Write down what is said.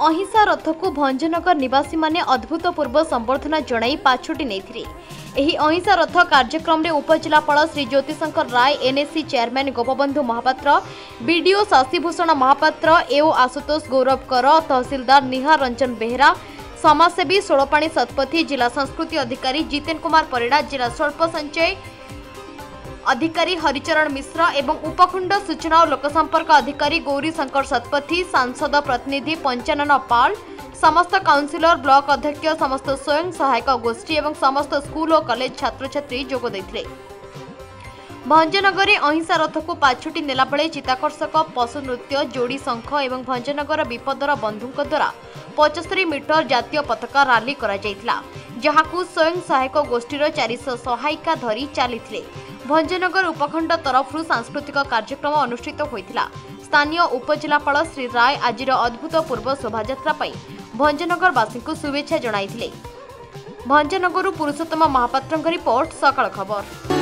अहिंसा रथ को भंजनगर निवासी माने अद्भुतपूर्व संबर्धना जणाई पाछुटी नेथिले। एही अहिंसा रथ कार्यक्रम रे उपजिलापाल Shri Jyotishankar Rai, NSC chairman Gopabandhu Mahapatra, BDO Shashibhushan Mahapatra, AO Ashutosh Gauravkar, तहसीलदार निहार रंजन बेहरा, समाजसेवी सोड़पाणी सतपथी, जिला संस्कृति अधिकारी जितेन कुमार परिड़ा, जिला स्वल्प संचय अधिकारी हरिचरण मिश्र एवं उपखंड सूचना और लोकसंपर्क अधिकारी गौरी शंकर सतपथी, सांसद प्रतिनिधि पंचानन पाल, समस्त काउंसिलर, ब्लॉक अध्यक्ष, समस्त स्वयं सहायक गोष्ठी एवं समस्त स्कूल और कॉलेज छात्र छात्री जोग देथिले। भंजनगर अहिंसा रथ को पाछुटी नेला बेले चित्ताकर्षक पशु नृत्य, जोड़ी शंख एवं भंजनगर विपदर बंधुक द्वारा 75 मीटर जातीय पताका रैली करा जायतिला, जहाकू स्वयं सहायक गोष्ठीर 400 सहायिका धरी चली। भंजनगर उपखंड तरफ सांस्कृतिक कार्यक्रम अनुष्ठित होइतिला। स्थानीय उपजिलापाल श्री राय आजिर अद्भुतपूर्व शोभायात्रा पाई भंजनगरवासी को शुभेच्छा जणाइथिले। भंजनगरु पुरुषोत्तम महापात्रଙ୍କ रिपोर्ट, सकाळ खबर।